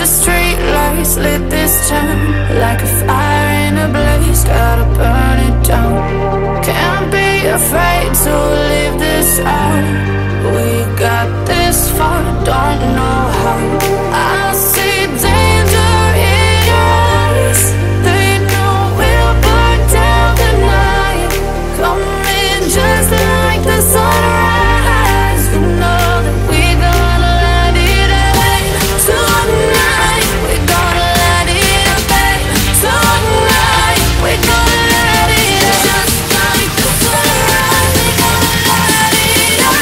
street lights lit this town like a fire in a blaze, gotta burn it down. Can't be afraid to leave this out. We got this far, don't know how. I see danger in your eyes. They know we'll burn down the night. Come in just like the sunrise. You know that we're gonna let it away. Tonight we're gonna let it away. Tonight we're gonna let it away. Just like the sunrise, we're gonna let it away.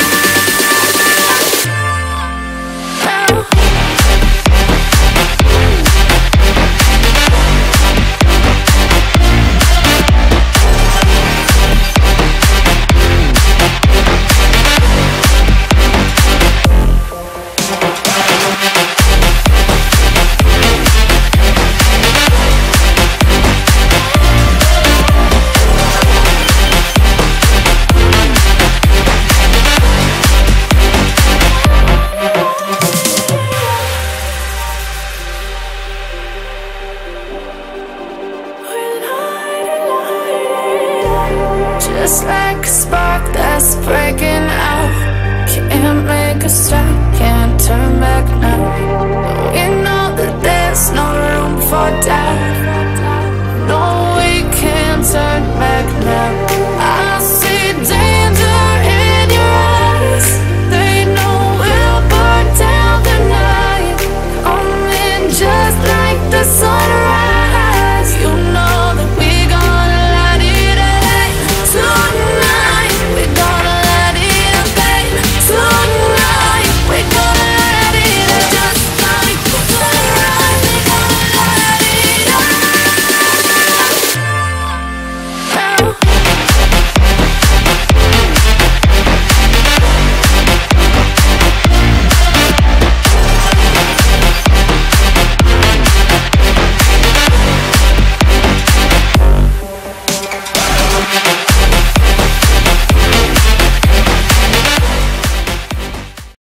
Just like a spark that's breaking out, can't make a stop.